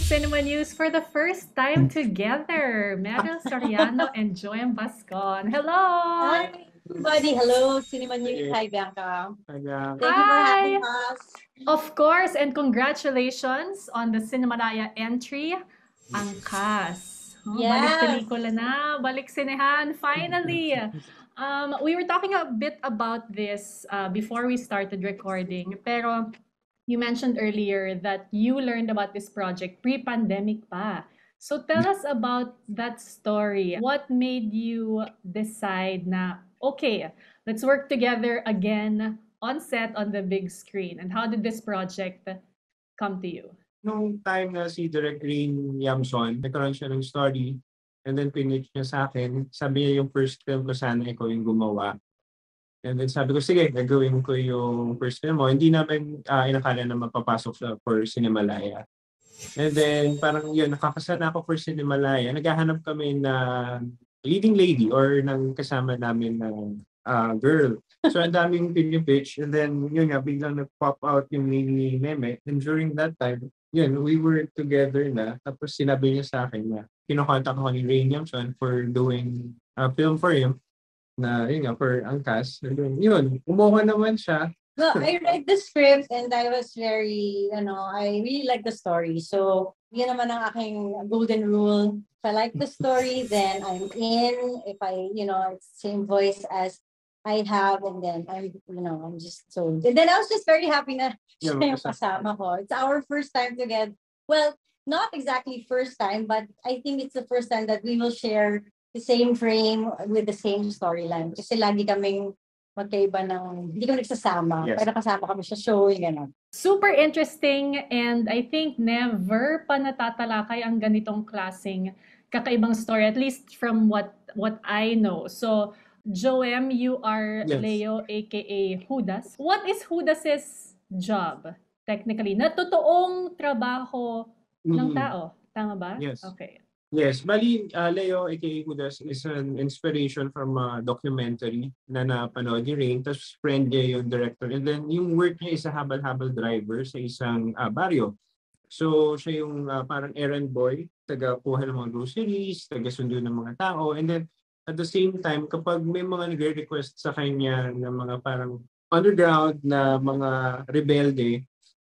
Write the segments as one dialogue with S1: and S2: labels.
S1: Cinema News for the first time together. Meryll Soriano and Joem Bascon. Hello!
S2: Hi, everybody. Hello, CinemaNews. Hi, Bianca.
S3: Hi, Bianca.
S2: Thank you for having us.
S1: Of course, and congratulations on the Cinemalaya entry, Angkas. Oh, Balik
S2: Yes.
S1: pelikula na, balik sinehan, finally! We were talking a bit about this before we started recording, pero you mentioned earlier that you learned about this project pre-pandemic pa. So tell us about that story. What made you decide na, okay, let's work together again on set on the big screen? And how did this project come to you?
S3: Nung time na si Direk Rain Yamson, nagkaroon siya ng story and then pinitch niya sa akin. Sabi niya yung first film ko sana ikaw yung gumawa. And then sabi ko, sige, gagawin ko yung first film mo. Hindi namin inakala na mapapasok sa for Cinemalaya. And then parang yun, nakakasal na ako for Cinemalaya. Naghahanap kami na leading lady or ng kasama namin na girl. So ang daming pinipitch. And then yun nga, biglang nag-pop out yung name ni Meme. And during that time, yun, we were together na. Tapos sinabi niya sa akin na kinokontak ako ni Rain Yamson for doing a film for him. Na yun nga, for Angkas. Yun, umuha naman siya.
S2: Well, I read the script and I was very, I really like the story. So, yun naman ang aking golden rule. If I like the story, then I'm in. If it's the same voice as I have, and then I'm just so. And then I was just very happy na siya yung kasama ko. It's our first time together. Well, not exactly first time, but I think it's the first time that we will share the same frame with the same storyline. Kasi lagi kaming magkaiba ng, hindi kami nagsasama, pero kasama kami sa showing, gano'n.
S1: Super interesting, and I think never pa natatalakay ang ganitong klaseng kakaibang story, at least from what I know. So, Joem, you are Leo, aka Judas. What is Judas's job, technically? Na totoong trabaho ng tao. Tama ba?
S3: Yes.
S1: Okay.
S3: Yes, bali Leo aka Judas is an inspiration from a documentary na napanood ni Rain, tapos friend niya yung director. And then yung work niya is a habal-habal driver sa isang baryo. So siya yung parang errand boy, taga-kuha ng mga groceries, taga-sundo ng mga tao. And then at the same time, kapag may mga nagre-request sa kanya ng mga parang underground na mga rebelde,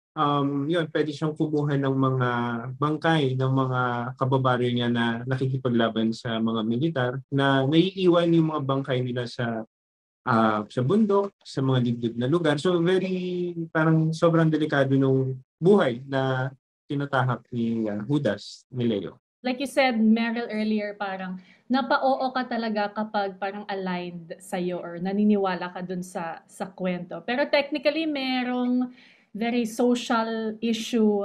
S3: yun, pwede siyang kumuha ng mga bangkay ng mga kababaryo niya na nakikipaglaban sa mga militar na naiiwan yung mga bangkay nila sa bundok, sa mga dibdib na lugar. So very, parang sobrang delikado nung buhay na tinatahak ni Judas, ni Leo.
S1: Like you said, Meryl, earlier, parang napa-oo ka talaga kapag parang aligned sa'yo or naniniwala ka dun sa kwento. Pero technically, merong very social issue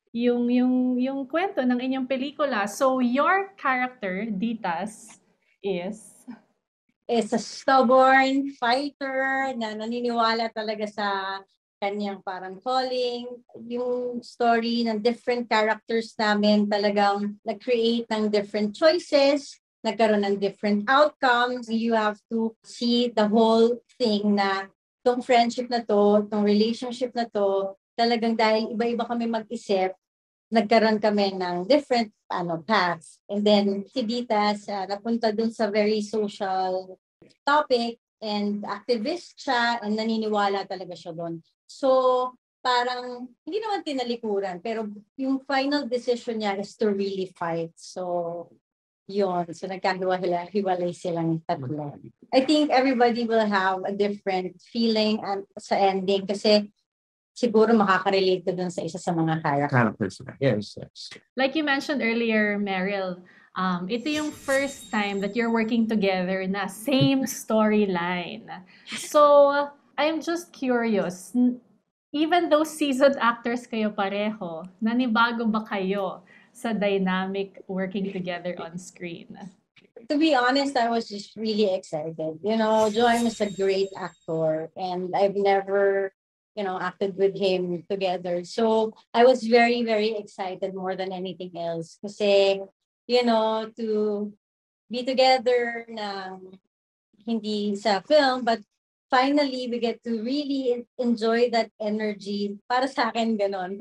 S1: yung kwento ng inyong pelikula. So your character, Ditas, is
S2: a stubborn fighter na naniniwala talaga sa kanyang parang calling. Yung story ng different characters namin talagang nag-create ng different choices, nagkaroon ng different outcomes. You have to see the whole thing na itong friendship na to, itong relationship na to, talagang dahil iba-iba kami mag-isip, nagkaroon kami ng different paths. And then si Ditas napunta dun sa very social topic and activist siya and naniniwala talaga siya dun. So parang hindi naman tinalikuran pero yung final decision niya is to really fight. So yun, so nagkagawa-hiwalay silang tatlo. I think everybody will have a different feeling sa ending kasi siguro makaka-relate ko dun sa isa sa mga characters.
S3: Yes.
S1: Like you mentioned earlier, Meryl, ito yung first time that you're working together na same storyline. So, I'm just curious, even though seasoned actors kayo pareho, nanibago ba kayo sa dynamic working together on screen?
S2: To be honest, I was just really excited. Joem is a great actor and I've never acted with him together. So I was very, very excited more than anything else. Kasi, to be together na hindi sa film, but finally we get to really enjoy that energy. Para sa akin, ganon. But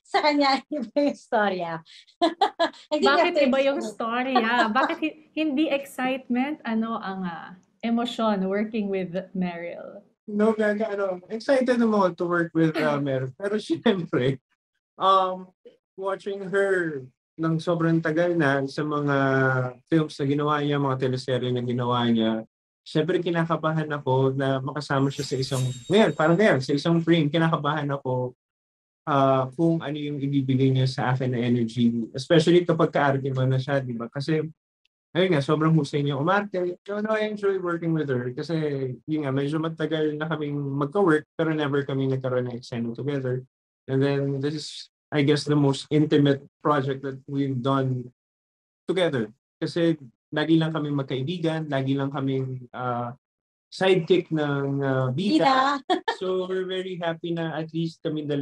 S2: sa kanya iba yung storya. I think
S1: Bakit
S2: after
S1: iba
S2: this
S1: yung
S2: one,
S1: storya? Bakit hindi excitement? Ano ang emosyon working with Meryl?
S3: No, gaga, excited naman ako to work with Meryl. Pero syempre, um, watching her ng sobrang tagal na sa mga films na ginawa niya, mga teleserye na ginawa niya, syempre kinakabahan ako na makasama siya sa isang, ngayon, sa isang frame, kinakabahan ako kung ano yung ibibigay niya sa akin na energy. Especially kapag ka-arte mo na siya, di ba? Kasi, ayun nga, sobrang husay niya umarte. No, I enjoy working with her kasi, yun nga, medyo matagal na kaming magka-work pero never kami nagkaroon ng eksena together. And then, this is, I guess, the most intimate project that we've done together. Kasi, lagi lang kami magkaibigan, lagi lang kaming sidekick ng bida.
S2: Ida.
S3: So we're very happy na at least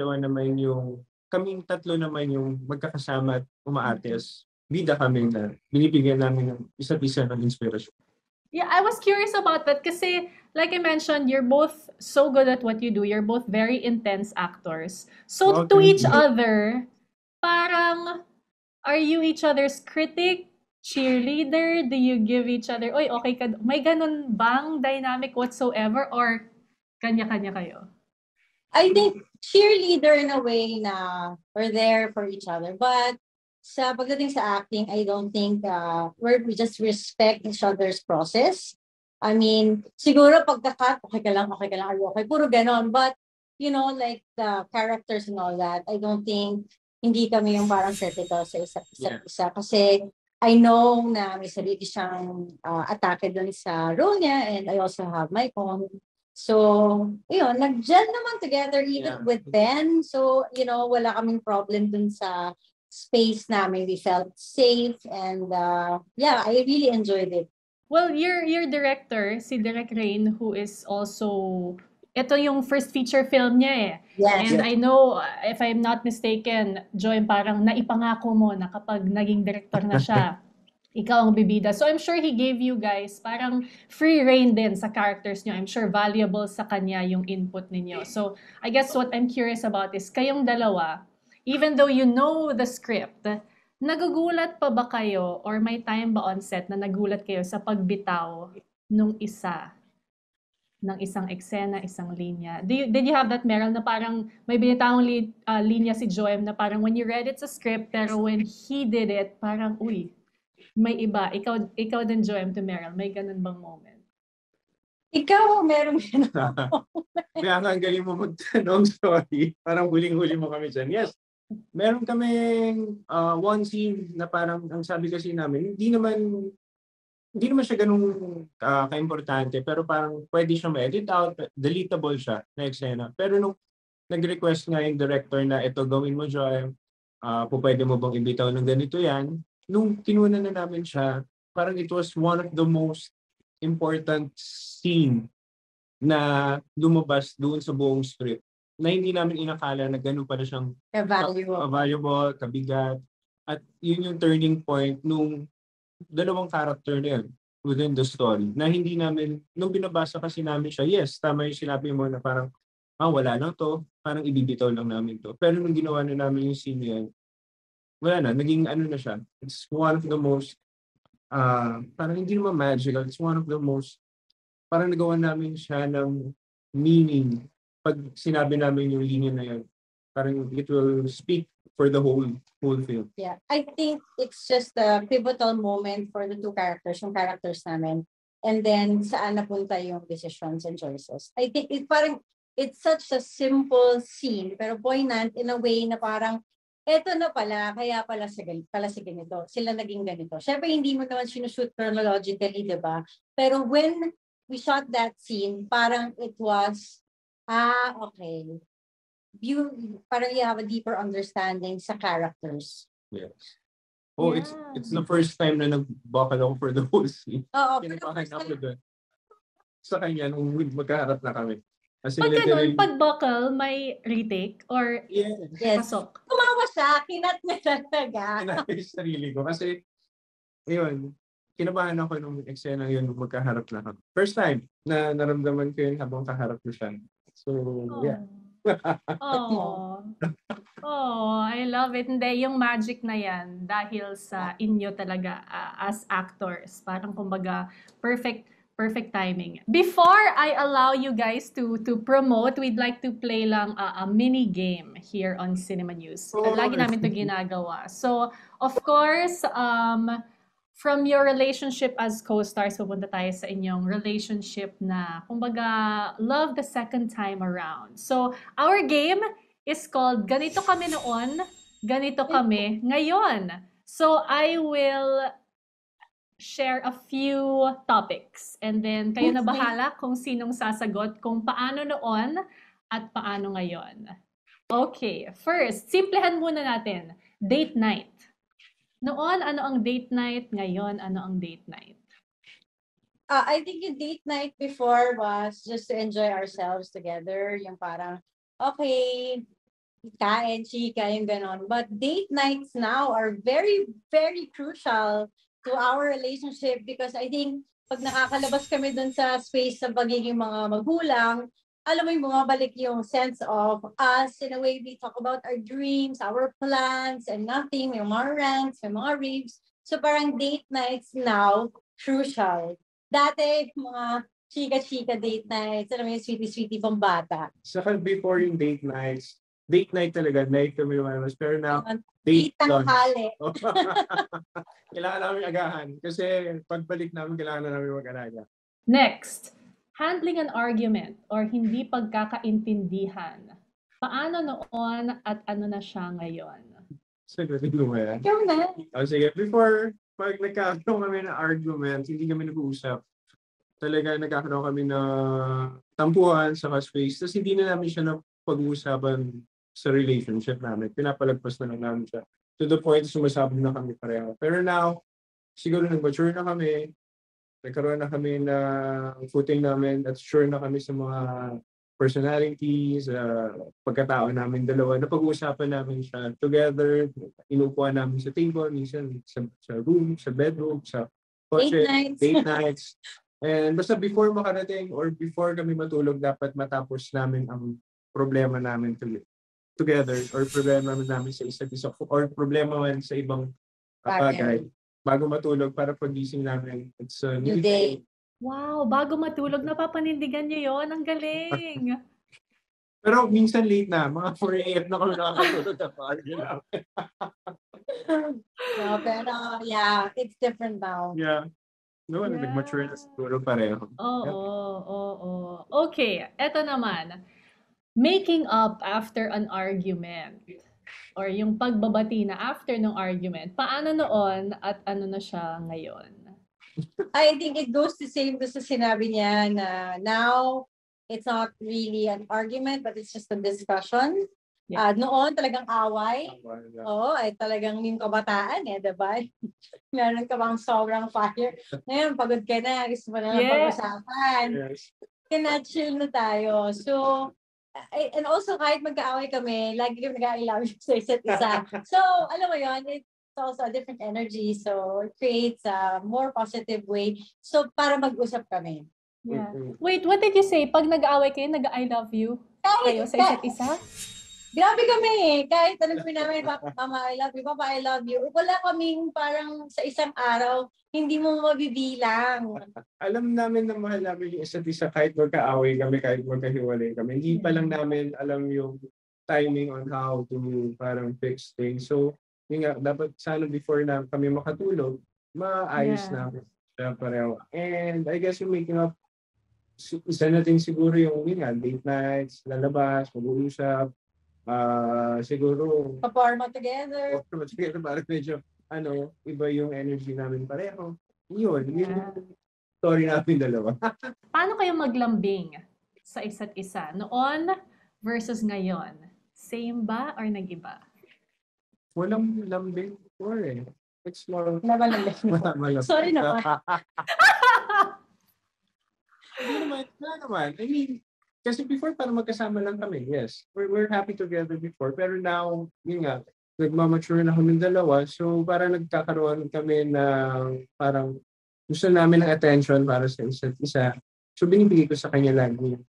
S3: kaming tatlo naman yung magkakasama at umaates. Bida kami na binibigyan namin ng isa't isa ng inspirasyon.
S1: Yeah, I was curious about that kasi like I mentioned, you're both so good at what you do. You're both very intense actors. So to
S3: Thank
S1: each
S3: you.
S1: other, parang are you each other's critic? Cheerleader? Do you give each other, oy, okay ka, may ganun bang dynamic whatsoever or kanya-kanya kayo?
S2: I think cheerleader in a way na we're there for each other. But sa pagdating sa acting, I don't think we just respect each other's process. I mean, siguro pagka-cut, okay ka lang, are you okay? Puro ganon. But, like the characters and all that, I don't think hindi kami yung parang critical sa isa't isa. Kasi I know na may sarili siyang atake dun sa role niya and I also have my own. So, nag-gel naman together even with Ben. So, wala kaming problem dun sa space namin. We felt safe and I really enjoyed it.
S1: Well, your director, si Direk Rain, who is also, ito yung first feature film niya eh.
S2: Yes.
S1: And I know, if I'm not mistaken, Joem, parang naipangako mo na kapag naging director na siya, ikaw ang bibida. So I'm sure he gave you guys parang free rein din sa characters niyo. I'm sure valuable sa kanya yung input ninyo. So I guess what I'm curious about is kayong dalawa, even though you know the script, nagugulat pa ba kayo or may time ba on set na nagulat kayo sa pagbitaw nung ng isang eksena, isang linya? Did you have that, Meryl, na parang may binitawang linya si Joem na parang when you read it sa script pero when he did it, parang, uy, may iba. Ikaw din, Joem, to Meryl. May ganun bang moment?
S2: Ikaw, meron ganun.
S3: Kaya nga ang galing mo magtanong, sorry. Parang huling-huli mo kami dyan. Yes, meron kaming one scene na parang, ang sabi kasi namin, hindi naman siya ganun ka-importante, pero parang pwede siya ma-edit out, deletable siya na eksena. Pero nung nag-request nga yung director na ito gawin mo, Joy, pwede mo bang ibitaw ng ganito yan? Nung kinuna na namin siya, parang it was one of the most important scene na lumabas doon sa buong script na hindi namin inakala na ganun pala siyang valuable, kabigat. At yun yung turning point nung dalawang character na yun within the story. Na hindi namin, nung binabasa kasi namin siya, yes, tama yung sinabi mo na parang, wala lang to, parang ibibitaw lang namin to. Pero nung ginawa na namin yung scene yan, wala na, naging ano na siya. It's one of the most, parang hindi naman magical, it's one of the most, parang nagawa namin siya ng meaning. Pag sinabi namin yung linya na yun, parang it will speak for the whole film.
S2: Yeah, I think it's just a pivotal moment for the two characters, yung characters namin. And then, saan napunta yung decisions and choices. I think it's such a simple scene, pero poignant in a way na parang, eto na pala, kaya pala si ganito. Sila naging ganito. Siyempre, hindi mo naman sinushoot chronologically, di ba? Pero when we shot that scene, parang it was, okay. Parang you have a deeper understanding sa characters.
S3: Yes. Oh,
S1: Yeah.
S3: it's the first time na nag-vocal ako for the whole scene.
S2: Oo.
S3: Kinakain ako doon. Sa kanya, nung magkaharap na kami. Kasi
S1: Pag ganun, pag vocal, may retake or
S3: yes.
S1: pasok?
S2: Tumawa siya, kinat na talaga.
S3: Kinakain yung sarili ko. Kasi, yun, kinabahan ako nung eksena yun nung magkaharap na kami. First time na naramdaman ko yun habang kaharap ko siya. So, yeah.
S1: Oh. Oh, I love it. Hindi, yung magic na yan dahil sa inyo talaga as actors. Parang kumbaga, perfect perfect timing. Before I allow you guys to promote, we'd like to play lang a mini game here on Cinema News. Lagi namin to ginagawa. So, of course, from your relationship as co-stars, pupunta tayo sa inyong relationship na, kumbaga, love the second time around. So, our game is called Ganito Kami Noon, Ganito Kami Ngayon. So, I will share a few topics and then kayo na bahala kung sinong sasagot kung paano noon at paano ngayon. Okay, first, simplehan muna natin. Date night. Noon, ano ang date night? Ngayon, ano ang date night?
S2: I think yung date night before was just to enjoy ourselves together. Yung parang, okay, kain, chika, yung ganon. But date nights now are very, very crucial to our relationship because I think pag nakakalabas kami dun sa space sa pagiging mga magulang, alam mo yung bumabalik yung sense of us in a way we talk about our dreams, our plans, and nothing, may mga rants, may mga raves. So parang date nights now, crucial. Dati, mga chika-chika date nights, alam mo yung sweetie-sweetie pang bata.
S3: Saka before yung date night talaga, night kami lumalabas. Pero now, date lunch.
S2: Tanghali.
S3: Kailangan namin agahan. Kasi pagbalik namin, kailangan na namin mag-alaga.
S1: Next, handling an argument or hindi pagkakaintindihan. Paano noon at ano na siya ngayon?
S3: Sagutin mo yan.
S2: Ikaw na.
S3: Sige, before, pag nagkakaroon kami ng argument, hindi kami nag-uusap. Talaga nagkakaroon kami ng tampuhan sa space. Tapos hindi na namin siya pag-uusapan sa relationship namin. Pinapalagpas na lang namin siya. To the point, sumasabog na kami pareho. Pero now, siguro nag-mature na kami. Nagkaroon na kami ng footing namin at sure na kami sa mga personalities, pagkatao namin dalawa. Napag-uusapan namin siya together. Inuupuan namin sa table, minsan sa room, sa bedroom, sa kotse, date nights. And basta before makarating or before kami matulog, dapat matapos namin ang problema namin together or problema namin sa isa't isa or problema man sa ibang bagay. Bago matulog para pagising namin, it's a new day.
S1: Wow, bago matulog, napapanindigan niyo yon. Ang galing!
S3: Pero minsan late na, mga 4 AM na kami nakakatulog na party namin.
S2: No, pero yeah, it's different now.
S3: Yeah. No,
S1: Yeah.
S3: nag-mature na siguro pareho.
S1: Oo. Okay, eto naman. Making up after an argument. Or yung pagbabati na after ng argument. Paano noon at ano na siya ngayon?
S2: I think it goes the same to sa sinabi niya na now, it's not really an argument, but it's just a discussion.
S1: Yeah.
S2: Noon, talagang away. Oo, ay talagang yung kabataan diba? Meron ka bang sobrang fire. Ngayon, pagod ka na, gusto mo na lang pag-usapan.
S3: Yes.
S2: Chill na tayo. So, and also kahit magkaaway kami, lagi kami nag-I love you sa isa't isa. So, alam mo yon, it's also a different energy. So, it creates a more positive way. So, para mag-usap kami.
S1: Yeah. Wait, what did you say? Pag nag-aaway kayo, nag-I love you kayo sa isa't isa?
S2: Grabe kami kahit alam ko namin, Mama, I love you, Papa, I love you. Wala kaming parang sa isang araw, hindi mo mabibilang.
S3: Alam namin na mahal namin yung isa't isa kahit magkaaway kami, kahit magkahiwalay kami. Hindi pa lang namin alam yung timing on how to parang fix things. So, yun nga, dapat sana before na kami makatulog, maayos namin siya pareho. And I guess yung making up, isa natin siguro yung yun nga, date nights, lalabas, mag-uusap, siguro
S2: Perform together.
S3: Parang medyo iba yung energy namin pareho. Yun yung story namin dalawa.
S1: Paano kayo maglambing sa isa't isa? Noon versus ngayon. Same ba or nag-iba?
S3: Walang lambing before It's more
S2: Malambing. Sorry naman.
S3: Hindi naman. I mean, kasi before parang magkasama lang kami, yes. We're happy together before. Pero now, yun nga, nagmamature na kami dalawa. So parang nagkakaroon kami ng parang gusto namin ng attention para sa isa't isa. So binibigay ko sa kanya lagi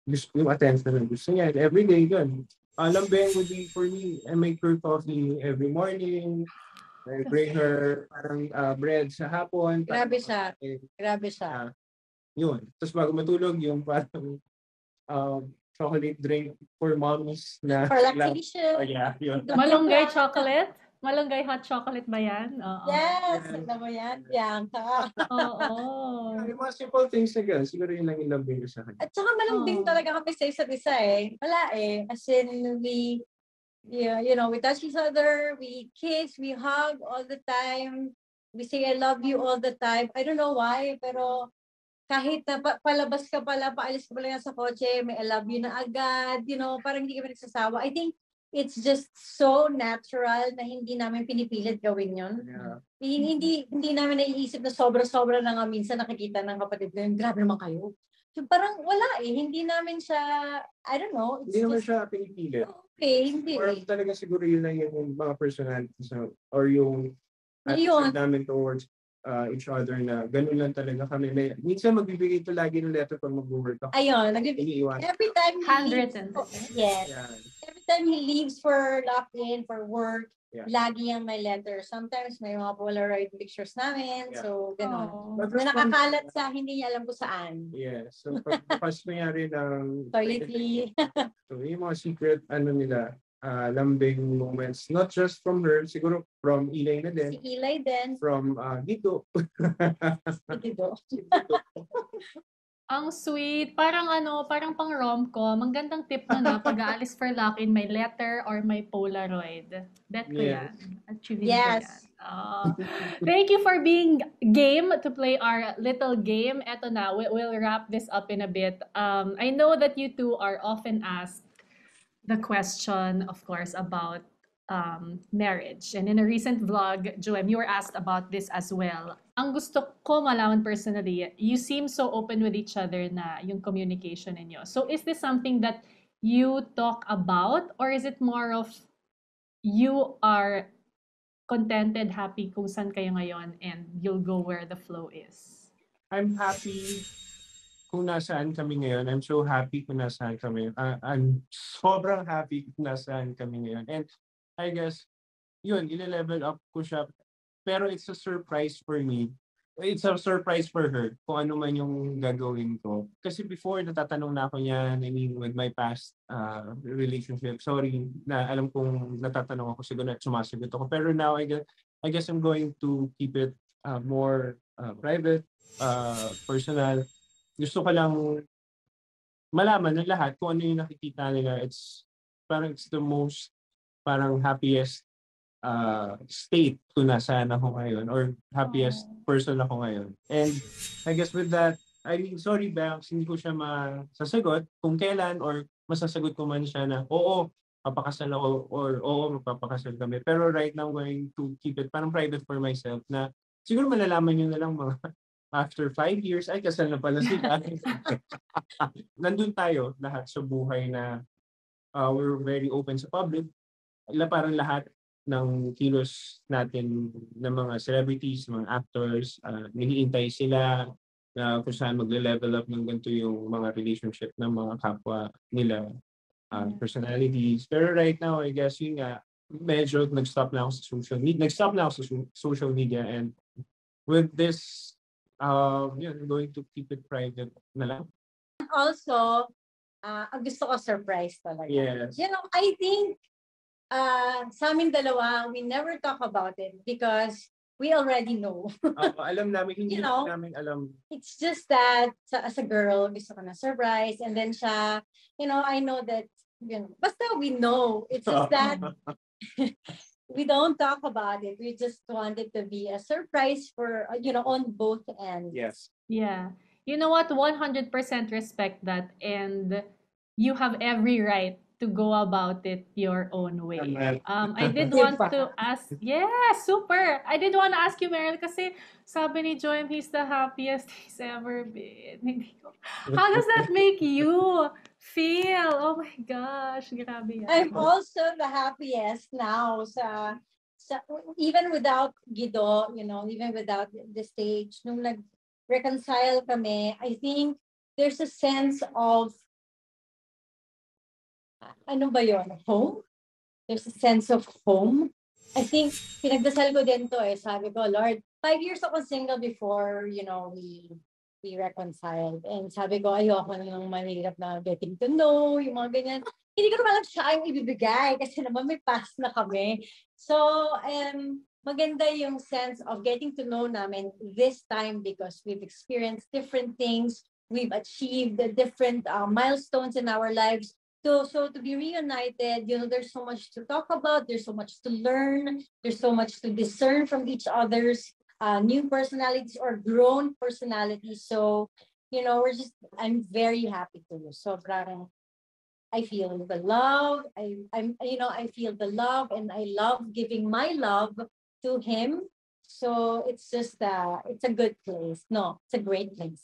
S3: gusto yung attention na gusto niya. And every day, yun. Lambing would be for me, I make her coffee every morning. I bring her parang bread sa hapon.
S2: Grabe siya. Grabe siya.
S3: Yun. Tapos bago matulog, yung parang chocolate drink for moms na
S2: For lactation.
S3: Oh, yeah, yun.
S1: Malunggay chocolate? Malunggay hot chocolate ba yan? Oo.
S2: Yes, alam mo yan, Bianca.
S1: Oo.
S3: Yung mga simple things na gano'n, siguro yun lang yung lambing ko sa kanya.
S2: At saka malambing talaga kami sa isa't isa eh. Wala eh. As in, we touch each other, we kiss, we hug all the time. We say, I love you all the time. I don't know why, pero kahit na palabas ka pala, paalis ka pala sa kotse, may I love you na agad, parang hindi kami nagsasawa. I think it's just so natural na hindi namin pinipilit gawin yun.
S3: Yeah.
S2: Hindi namin naiisip na sobra-sobra na nga minsan nakikita ng kapatid na yun, grabe naman kayo. So parang wala eh, hindi namin siya, I don't know.
S3: Hindi naman siya pinipilit.
S2: Okay, hindi.
S3: Or talaga siguro yun lang yung mga personalities or yung attitude namin towards each other na ganun lang talaga kami. Minsan magbibigay ito lagi ng letter pag mag-work ako.
S2: Ayun, every time
S1: Handwritten.
S2: Yes.
S3: Yeah.
S2: Every time he leaves for lock-in, for work,
S3: Yeah.
S2: lagi yung may letter. Sometimes may mga Polaroid pictures namin.
S3: Yeah.
S2: So, gano'n.
S1: Oh.
S2: Na nakakalat sa hindi niya alam kung saan.
S3: Yeah. So, pagpas nangyari ng
S2: Toiletry.
S3: So, yung mga secret, nila, lambing moments, not just from her, siguro from Ilay na din,
S2: Si Eli din.
S3: from Gito.
S2: Si Dido.
S1: Ang sweet. Parang parang pang rom-com. Ang gandang tip mo na pag-aalis for lock-in, may letter or may Polaroid. Bet ko
S3: Yes.
S1: yan. Achieving
S2: Yes.
S1: ko yan. Thank you for being game to play our little game. Eto na, we'll wrap this up in a bit. I know that you two are often asked the question, of course, about marriage. And in a recent vlog, Joem, you were asked about this as well. Ang gusto ko malaman personally, you seem so open with each other na yung communication ninyo. So is this something that you talk about, or is it more of you are contented, happy kung saan kayo ngayon, and you'll go where the flow is?
S3: I'm happy kung nasaan kami ngayon. I'm so happy kung nasaan kami. I'm sobrang happy kung nasaan kami ngayon. And I guess, yun, ile-level up ko siya. Pero it's a surprise for me. It's a surprise for her kung ano man yung gagawin ko. Kasi before, natatanong na ako niyan, I mean, with my past relationship. Sorry, na alam kong natatanong ako, siguro na sumasagot ako. Pero now, I guess I'm going to keep it more private, personal. Gusto ko lang malaman ng lahat kung ano yung nakikita nila. It's the most happiest state kung nasaan ako ngayon or happiest person ako ngayon. And I guess with that, I mean, sorry Banks, hindi ko siya masasagot kung kailan or masasagot ko man siya na oo, papakasal ako or oo, magpapakasal kami. Pero right now, I'm going to keep it parang private for myself na siguro malalaman nyo na lang mga after 5 years, ay kasal na pala sila. Nandun tayo lahat sa buhay na we're very open sa public. Parang lahat ng kilos natin ng mga celebrities, mga actors, niliintay sila na kung saan magle-level up ng ganito yung mga relationship ng mga kapwa nila, personalities. Pero right now, I guess yun nga, medyo nag-stop na ako sa social media and with this, I'm going to keep it private na lang.
S2: Also, ang gusto ko surprise talaga.
S3: Yes.
S2: I think sa amin dalawa, we never talk about it because we already know.
S3: Alam namin, hindi namin alam.
S2: It's just that as a girl, gusto ko na surprise. And then siya, I know that, basta we know. It's just that we don't talk about it. We just want it to be a surprise for, on both ends.
S3: Yes.
S1: Yeah. You know what? 100% respect that. And you have every right to go about it your own way. I did want to ask, yeah, super. I did want to ask you, Meryl, kasi sabi ni Joem, he's the happiest he's ever been. How does that make you feel? Oh my gosh, grabe yan.
S2: I'm also the happiest now sa even without Guido, even without the stage, nung nag-reconcile kami, I think there's a sense of ano ba yun? Home? There's a sense of home. I think, pinagdasal ko din to eh. Sabi ko, Lord, 5 years ako single before, we reconciled. And sabi ko, ayoko na ng mahirap na getting to know, yung mga ganyan. Hindi ko naman alam siya yung ibibigay kasi naman may past na kami. So, maganda yung sense of getting to know namin this time because we've experienced different things. We've achieved different milestones in our lives. So to be reunited, there's so much to talk about. There's so much to learn. There's so much to discern from each other's new personalities or grown personalities. So, I'm very happy to. So, I feel the love. I feel the love, and I love giving my love to him. So it's just it's a good place. No, it's a great place.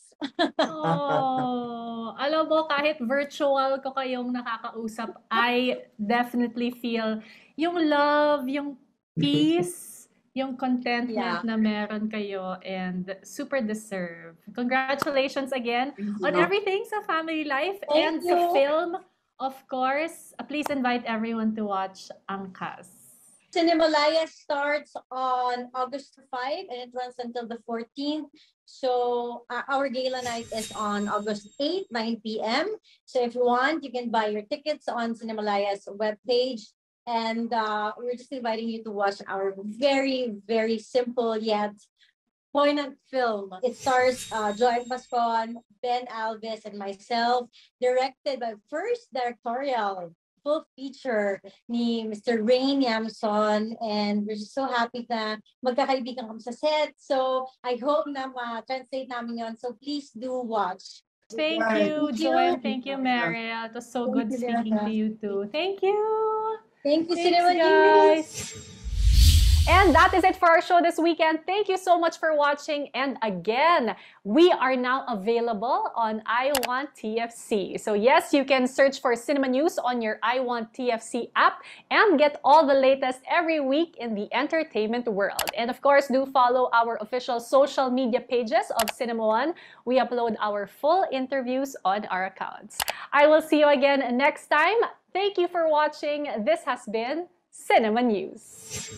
S1: Oh, alam mo, kahit virtual ko kayong nakakausap, I definitely feel yung love, yung peace, yung contentment na meron kayo, and super deserve. Congratulations again on everything sa family life and sa film. Of course, please invite everyone to watch Angkas.
S2: Cinemalaya starts on August 5 and it runs until the 14th. So our gala night is on August 8, 9 p.m. So if you want, you can buy your tickets on Cinemalaya's webpage. And we're just inviting you to watch our very, very simple yet poignant film. It stars Joem Bascon, Ben Alves, and myself, directed by first directorial full feature ni Mr. Rain Yamson, and we're just so happy na magkakaibigan kami sa set. So I hope na ma-translate namin yon. So please do watch.
S1: Thank you, Joem. Thank you, Meryll. It was so good speaking to you too. Thank you.
S2: Thank you,
S1: guys. And that is it for our show this weekend. Thank you so much for watching. And again, we are now available on I Want TFC. So yes, you can search for CinemaNews on your I Want TFC app and get all the latest every week in the entertainment world. And of course, do follow our official social media pages of Cinema One. We upload our full interviews on our accounts. I will see you again next time. Thank you for watching. This has been Cinema News.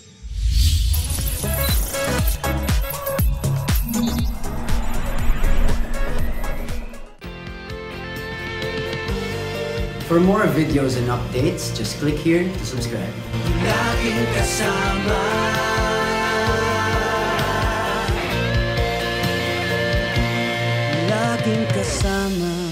S4: For more videos and updates, just click here to subscribe. Laging kasama. Laging kasama.